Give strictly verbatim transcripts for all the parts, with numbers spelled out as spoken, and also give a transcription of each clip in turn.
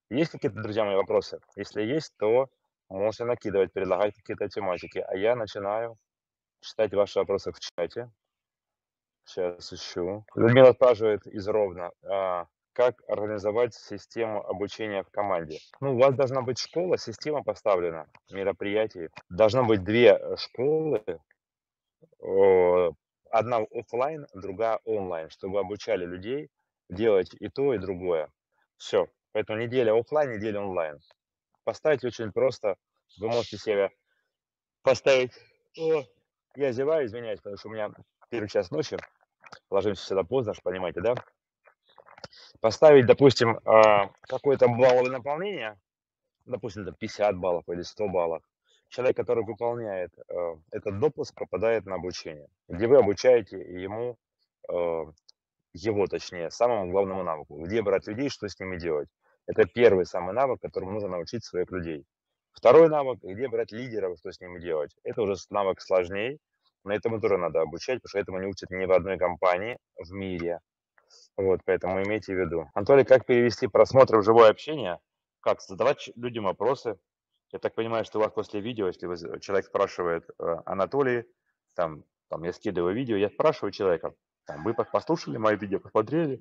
Есть какие-то, друзья мои, вопросы? Если есть, то можете накидывать, предлагать какие-то тематики, а я начинаю читать ваши вопросы в чате. Сейчас ищу. Людмила спрашивает из Ровно, а, как организовать систему обучения в команде? Ну, у вас должна быть школа, система поставлена, мероприятий. Должно быть две э, школы, о, одна оффлайн, другая онлайн, чтобы обучали людей делать и то, и другое. Все. Поэтому неделя оффлайн, неделя онлайн. Поставить очень просто. Вы можете себе поставить... О, я зеваю, извиняюсь, потому что у меня первый час ночи. Ложимся всегда поздно, ж понимаете, да? Поставить, допустим, а, какое-то балловое наполнение, допустим, это пятьдесят баллов или сто баллов. Человек, который выполняет э, этот допуск, попадает на обучение, где вы обучаете ему, э, его точнее, самому главному навыку, где брать людей, что с ними делать. Это первый самый навык, которому нужно научить своих людей. Второй навык, где брать лидеров, что с ними делать. Это уже с- навык сложнее, но этому тоже надо обучать, потому что этому не учат ни в одной компании в мире. Вот, поэтому имейте в виду. Анатолий, как перевести просмотр в живое общение? Как задавать ч- людям вопросы? Я так понимаю, что у вас после видео, если вы, з- человек спрашивает, э, Анатолий, там, там я скидываю видео, я спрашиваю человека, там, вы пос- послушали мое видео, посмотрели?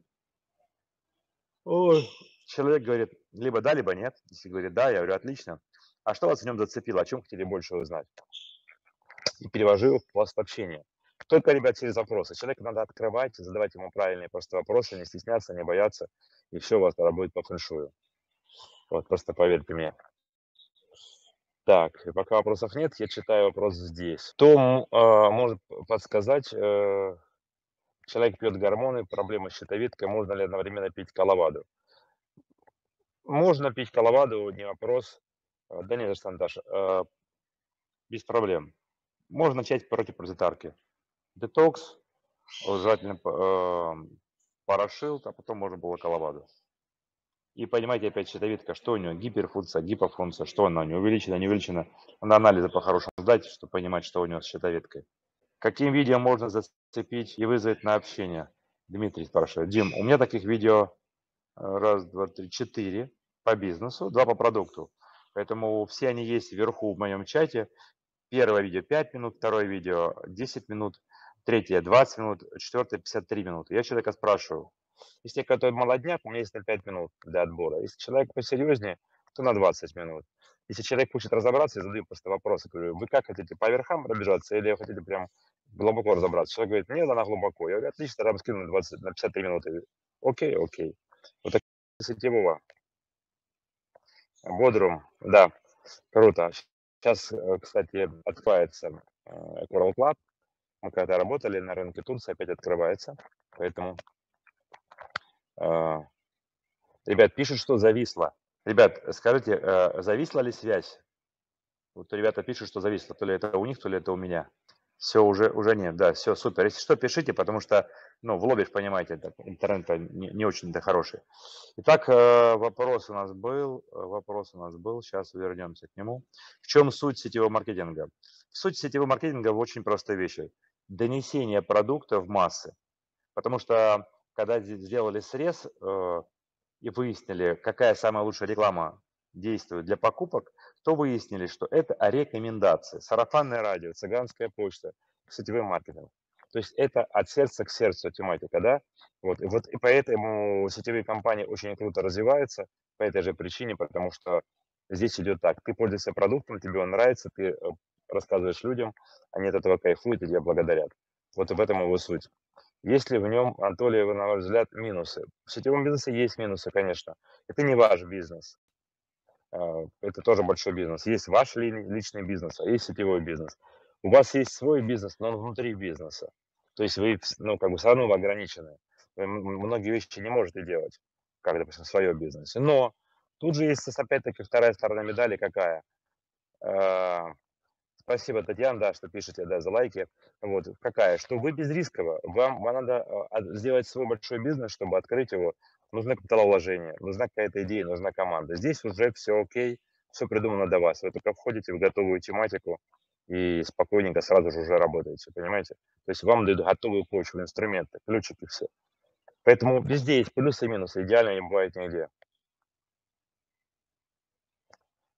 Ой. Человек говорит, либо да, либо нет. Если говорит да, я говорю, отлично. А что вас в нем зацепило? О чем хотели больше узнать? И перевожу в пласт общения. Только, ребят, через вопросы. Человека надо открывать, задавать ему правильные просто вопросы, не стесняться, не бояться, и все у вас тогда будет по фэншую. Вот, просто поверьте мне. Так, и пока вопросов нет, я читаю вопрос здесь. Кто м, а, может подсказать, э, человек пьет гормоны, проблема с щитовидкой, можно ли одновременно пить коловаду? Можно пить коловаду, не вопрос. А, Да не за что, Наташа, э, без проблем. Можно начать против паразитарки. Детокс, желательно п- э, порошил, а потом можно было коловаду. И понимаете, опять щитовидка, что у нее, гиперфункция, гипофункция, что она у нее, увеличена, не увеличена. Надо анализы по-хорошему сдать, чтобы понимать, что у нее с щитовидкой. Каким видео можно зацепить и вызвать на общение? Дмитрий спрашивает. Дим, у меня таких видео э, раз, два, три, четыре по бизнесу, два по продукту. Поэтому все они есть вверху в моем чате. Первое видео пять минут, второе видео десять минут, третье двадцать минут, четвертое пятьдесят три минуты. Я человека спрашиваю. Если который молодняк, у меня есть на пять минут для отбора. Если человек посерьезнее, то на двадцать минут. Если человек хочет разобраться, я задаю просто вопросы. Говорю, вы как хотите, по верхам пробежаться или хотите прям глубоко разобраться? Человек говорит, мне надо глубоко. Я говорю, отлично, тогда скину на, двадцать, на пятьдесят три минуты. Окей, окей. Вот так сетевого. Бодрум, да, круто. Сейчас, кстати, открывается э, Coral Club. Мы когда работали на рынке Турции, опять открывается. Поэтому э, ребят пишут, что зависло. Ребят, скажите, э, зависла ли связь? Вот ребята пишут, что зависло. То ли это у них, то ли это у меня. Все, уже, уже нет. Да, все, супер. Если что, пишите, потому что, ну, в лобби, понимаете, это, интернет не, не очень-то хороший. Итак, э, вопрос у нас был. э, Вопрос у нас был. Сейчас вернемся к нему. В чем суть сетевого маркетинга? Суть сетевого маркетинга в очень простой вещи. Донесение продукта в массы. Потому что, когда сделали срез, э, и выяснили, какая самая лучшая реклама действует для покупок, то выяснили, что это рекомендации. Сарафанное радио, цыганская почта, сетевой маркетинг. То есть это от сердца к сердцу тематика, да? Вот, и вот и поэтому сетевые компании очень круто развиваются по этой же причине, потому что здесь идет так. Ты пользуешься продуктом, тебе он нравится, ты э, рассказываешь людям, они от этого кайфуют и тебя благодарят. Вот в этом его суть. Есть ли в нем, Анатолий, вы, на ваш взгляд, минусы? В сетевом бизнесе есть минусы, конечно. Это не ваш бизнес. а, Это тоже большой бизнес. Есть ваш ли- личный бизнес, а есть сетевой бизнес. У вас есть свой бизнес, но он внутри бизнеса. То есть вы, вс- ну, как бы все равно вы ограничены. Вы м- многие вещи не можете делать, как, допустим, в своем бизнесе. Но тут же есть, опять-таки, вторая сторона медали какая? А, Спасибо, Татьяна, да, что пишете, да, за лайки. Вот, какая, что вы безрисково, вам, вам надо а, а, сделать свой большой бизнес, чтобы открыть его, нужно капиталовложение, нужна какая-то идея, нужна команда. Здесь уже все окей, все придумано до вас. Вы только входите в готовую тематику и спокойненько сразу же уже работаете, понимаете? То есть вам дают готовую почву, инструменты, ключики, все. Поэтому везде есть плюсы и минусы, идеально не бывает нигде.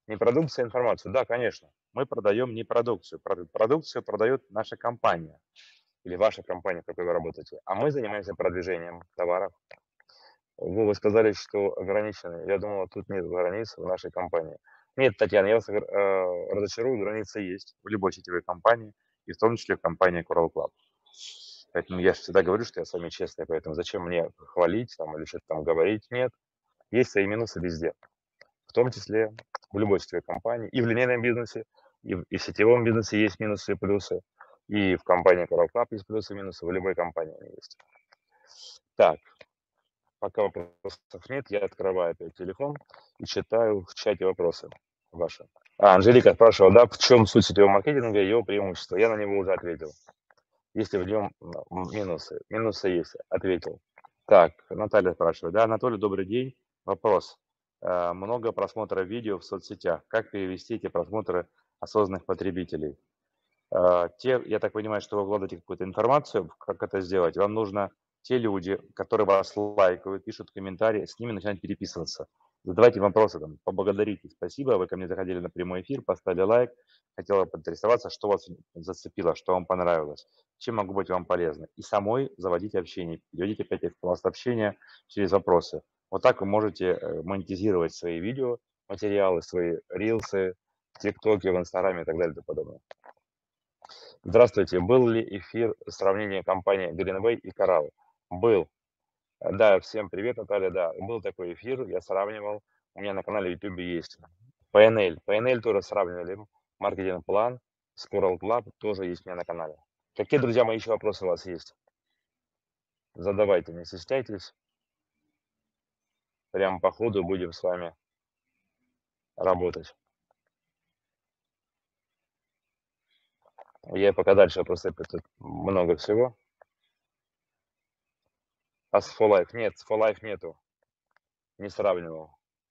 Не продукция, а информацию. Да, конечно. Мы продаем не продукцию. Продукцию продает наша компания или ваша компания, в которой вы работаете. А мы занимаемся продвижением товаров. Вы, вы сказали, что ограничены. Я думал, тут нет границ в нашей компании. Нет, Татьяна, я вас э, разочарую, границы есть в любой сетевой компании, и в том числе в компании Coral Club. Поэтому я всегда говорю, что я с вами честный, поэтому зачем мне хвалить там, или что-то там говорить? Нет, есть свои минусы везде, в том числе в любой сетевой компании, и в линейном бизнесе, и в, и в сетевом бизнесе есть минусы и плюсы, и в компании Coral Club есть плюсы и минусы, в любой компании они есть. Так, пока вопросов нет, я открываю опять телефон и читаю в чате вопросы ваши. А, Анжелика спрашивала, да, в чем суть сетевого маркетинга и его преимущество? Я на него уже ответил. Если в нем минусы, минусы есть, ответил. Так, Наталья спрашивает, да, Анатолий, добрый день. Вопрос. Э, много просмотров видео в соцсетях. Как перевести эти просмотры осознанных потребителей? Э, те, я так понимаю, что вы вкладываете какую-то информацию, как это сделать. Вам нужно те люди, которые вас лайкают, пишут комментарии, с ними начинать переписываться. Задавайте вопросы, там, поблагодарите, спасибо, вы ко мне заходили на прямой эфир, поставили лайк, хотела поинтересоваться, что вас зацепило, что вам понравилось, чем могу быть вам полезна. И самой заводите общение, введите опять в пласт общения через вопросы. Вот так вы можете монетизировать свои видео, материалы, свои рилсы, в ТикТоке, в Инстаграме и так далее и тому подобное. Здравствуйте. Был ли эфир сравнения компании Greenway и Coral? Был. Да, всем привет, Наталья. Да, был такой эфир, я сравнивал. У меня на канале YouTube есть пи эн эл. пи эн эл тоже сравнивали. Маркетинг-план с Coral Club тоже есть у меня на канале. Какие, друзья мои, еще вопросы у вас есть? Задавайте, не стесняйтесь. Прямо по ходу будем с вами работать. Я пока дальше просто тут много всего. А с For Life нет, с For Life нету. Не сравнивал.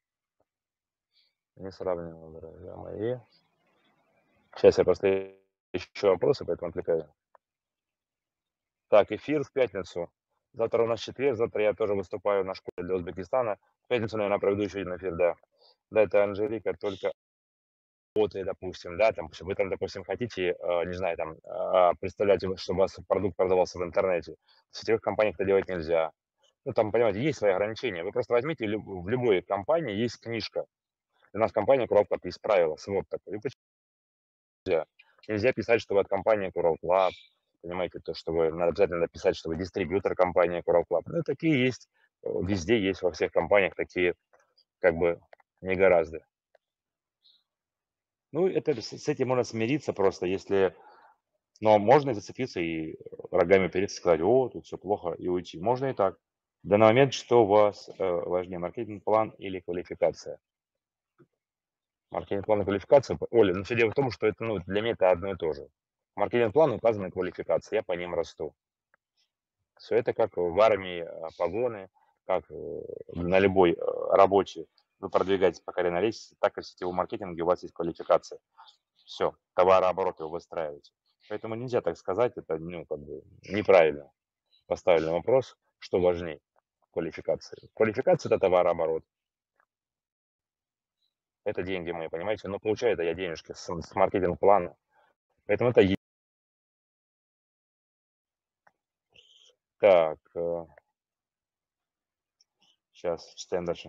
Не сравнивал, друзья мои. Сейчас я просто ищу вопросы, поэтому отвлекаю. Так, эфир в пятницу. Завтра у нас четверг, завтра я тоже выступаю на школе для Узбекистана. В пятницу, наверное, проведу еще один эфир, да. Да, это Анжелика, только работает, допустим, да, там, вы там, допустим, хотите, э, не знаю, там, э, представляете, чтобы у вас продукт продавался в интернете. В сетевых компаниях это делать нельзя. Ну, там, понимаете, есть свои ограничения. Вы просто возьмите, в любой компании есть книжка. У нас компания Coral Club есть правила, свод такой. Нельзя. Нельзя писать, что вы от компании Coral Club, понимаете, то, что вы, надо обязательно написать, что вы дистрибьютор компании Coral Club. Ну, такие есть, везде есть, во всех компаниях такие, как бы, не гораздо. Ну, это, с этим можно смириться просто, если... Но можно зацепиться и рогами перед сказать, о, тут все плохо, и уйти. Можно и так. В данный момент, что у вас э, важнее, маркетинг-план или квалификация? Маркетинг-план и квалификация, Оля, ну, все дело в том, что это, ну, для меня это одно и то же. Маркетинг-план указана квалификация, я по ним расту. Все это как в армии погоны, как на любой работе вы продвигаетесь по карьерной лестнице, так и в сетевом маркетинге у вас есть квалификация. Все, товарооборот вы выстраиваете. Поэтому нельзя так сказать, это, ну, как бы неправильно поставленный вопрос, что важнее квалификации. Квалификация – это товарооборот. Это деньги мои, понимаете? Но получаю это я денежки с, с маркетинг-плана. Поэтому это... Так, сейчас читаем дальше.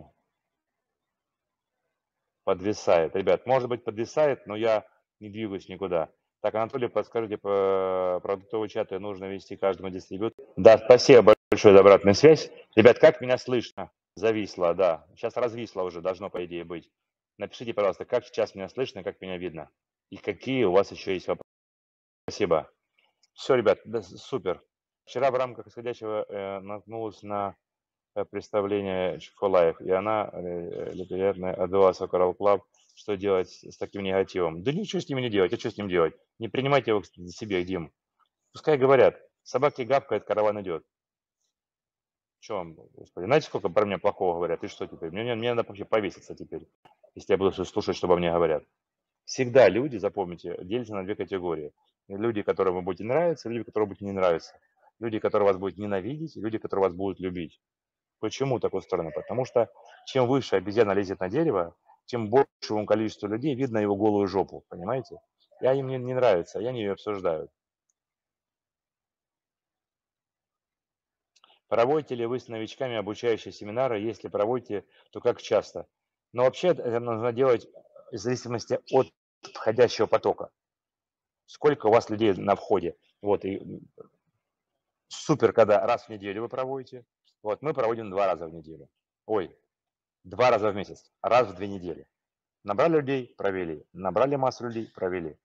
Подвисает. Ребят, может быть подвисает, но я не двигаюсь никуда. Так, Анатолий, подскажите, по продуктовые чаты нужно вести каждому дистрибьютору? Да, спасибо большое за обратную связь. Ребят, как меня слышно? Зависло, да. Сейчас развисло уже, должно, по идее, быть. Напишите, пожалуйста, как сейчас меня слышно, как меня видно. И какие у вас еще есть вопросы. Спасибо. Все, ребят, да, супер. Вчера в рамках исходящего э, наткнулась на представление For Life, и она, вероятно, отдалась в Coral Club. Что делать с таким негативом? Да ничего с ним не делать, а что с ним делать? Не принимайте его к себе, Дим. Пускай говорят, собаки гавкают, караван идет. Че вам, господи, знаете, сколько про меня плохого говорят? И что теперь? Мне, мне надо вообще повеситься теперь, если я буду слушать, что обо мне говорят. Всегда люди, запомните, делятся на две категории. Люди, которым вы будете нравиться, люди, которые будете не нравиться. Люди, которые вас будут ненавидеть, и люди, которые вас будут любить. Почему так устроено? Потому что чем выше обезьяна лезет на дерево, тем большему количеству людей видно его голую жопу, понимаете? Я им не, не нравится, я не ее обсуждаю. Проводите ли вы с новичками обучающие семинары? Если проводите, то как часто? Но вообще это нужно делать в зависимости от входящего потока. Сколько у вас людей на входе. Вот, и супер, когда раз в неделю вы проводите. Вот, мы проводим два раза в неделю. Ой, два раза в месяц, раз в две недели. Набрали людей, провели. Набрали массу людей, провели.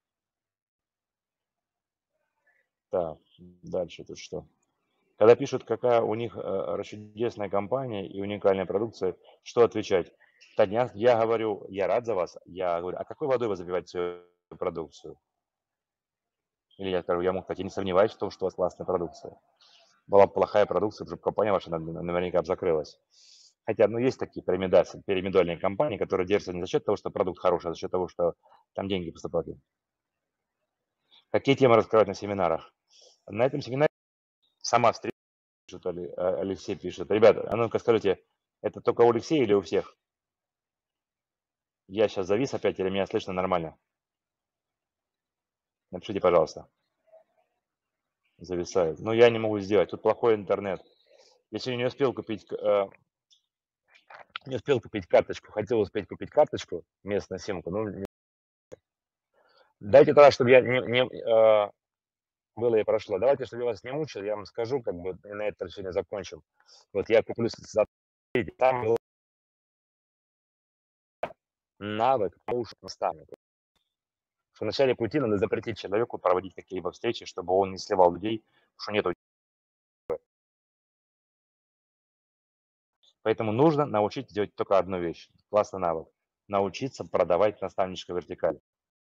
Так, дальше тут что? Когда пишут, какая у них э, чудесная компания и уникальная продукция, что отвечать? Таня, я говорю, я рад за вас. Я говорю, а какой водой вы забиваете свою продукцию? Или я скажу, я, мог, кстати, не сомневаюсь в том, что у вас классная продукция. Была бы плохая продукция, чтобы компания ваша наверняка бы закрылась. Хотя, ну, есть такие пирамидальные, пирамидальные компании, которые держатся не за счет того, что продукт хороший, а за счет того, что там деньги поступают. Какие темы раскрывать на семинарах? На этом семинаре сама встреча, Алексей пишет. Ребята, а ну-ка скажите, это только у Алексея или у всех? Я сейчас завис опять, или меня слышно нормально? Напишите, пожалуйста. Зависает. Ну, я не могу сделать. Тут плохой интернет. Если не успел купить, э, не успел купить карточку, хотел успеть купить карточку, местную симку, ну, не... Дайте тогда, чтобы я не, не э, было и прошло. Давайте, чтобы я вас не мучил, я вам скажу, как бы, и на этом сегодня закончим. Вот я куплю за там был навык коуч наставника. В начале пути надо запретить человеку проводить какие-либо встречи, чтобы он не сливал людей, что нету. Поэтому нужно научить делать только одну вещь. Классный навык. Научиться продавать наставническую вертикаль.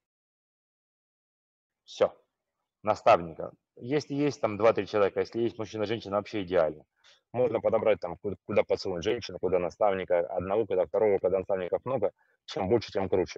Все. Наставника. Если есть там два-три человека, если есть мужчина, женщина, вообще идеально. Можно подобрать там, куда, куда подсунуть женщину, куда наставника одного, куда второго, когда наставников много. Чем больше, тем круче.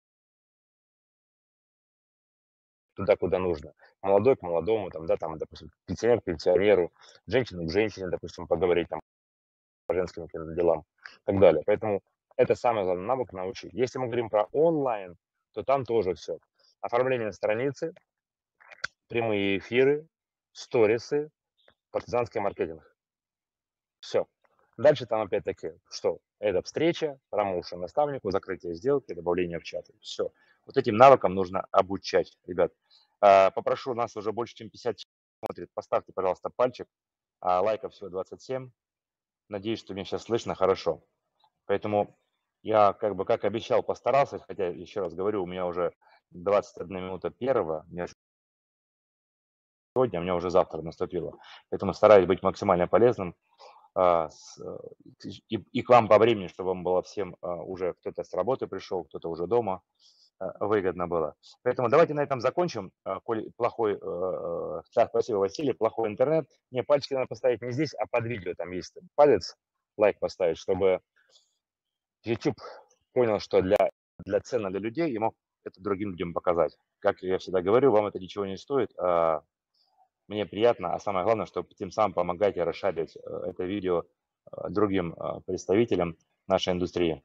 Туда, куда нужно. Молодой к молодому, там, да, там, допустим, пенсионер к пенсионеру, женщина к женщине, допустим, поговорить там по женским делам и так далее. Поэтому это самый главный навык научить. Если мы говорим про онлайн, то там тоже все. Оформление страницы, прямые эфиры, сторисы, партизанский маркетинг. Все. Дальше там опять-таки, что? Это встреча, промоушен наставнику, закрытие сделки, добавление в чаты. Все. Вот этим навыкам нужно обучать, ребят. Попрошу, нас уже больше, чем пятьдесят смотрит. Поставьте, пожалуйста, пальчик. Лайков всего двадцать семь. Надеюсь, что меня сейчас слышно хорошо. Поэтому я, как бы, как обещал, постарался, хотя, еще раз говорю, у меня уже двадцать одна минута первого, сегодня, у меня уже завтра наступило. Поэтому стараюсь быть максимально полезным а, с, и, и к вам по времени, чтобы вам было всем а, уже кто-то с работы пришел, кто-то уже дома, а, выгодно было. Поэтому давайте на этом закончим. А, коль плохой, а, так, спасибо, Василий, плохой интернет. Мне пальчики надо поставить не здесь, а под видео. Там есть палец, лайк поставить, чтобы YouTube понял, что для, для ценно для людей, и мог это другим людям показать. Как я всегда говорю, вам это ничего не стоит. А мне приятно, а самое главное, что тем самым помогаете расширять это видео другим представителям нашей индустрии.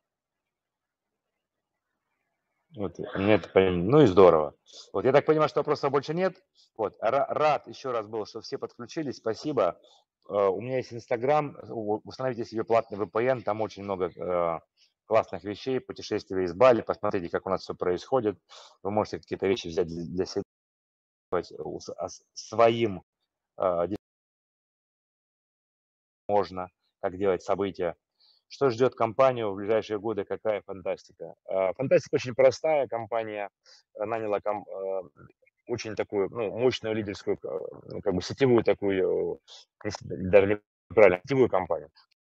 Вот, мне это, ну и здорово. Вот, я так понимаю, что вопросов больше нет. Вот, рад еще раз был, что все подключились. Спасибо. У меня есть Инстаграм. Установите себе платный ви пи эн. Там очень много классных вещей. Путешествия из Бали. Посмотрите, как у нас все происходит. Вы можете какие-то вещи взять для себя своим. Можно, как делать события. Что ждет компанию в ближайшие годы, какая фантастика? Фантастика очень простая. Компания наняла ком, очень такую, ну, мощную лидерскую, как бы сетевую такую, даже неправильно, сетевую компанию.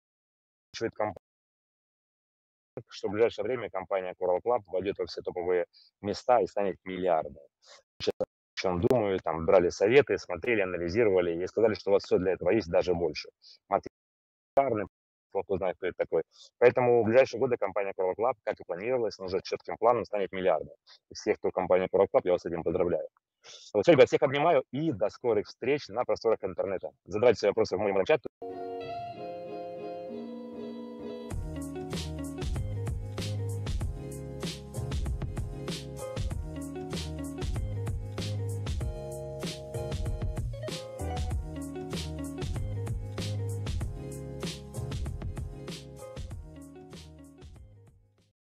Что в ближайшее время компания Coral Club войдет во все топовые места и станет миллиардом. Сейчас о чем думаю, там брали советы, смотрели, анализировали и сказали, что у вас все для этого есть, даже больше. Материальный, кто знает, кто это такой. Поэтому в ближайшие годы компания Coral Club, как и планировалось, но уже четким планом станет миллиардом. И всех, кто в компании Coral Club, я вас с этим поздравляю. Вот все, ребят, всех обнимаю и до скорых встреч на просторах интернета. Задавайте свои вопросы в моем чате.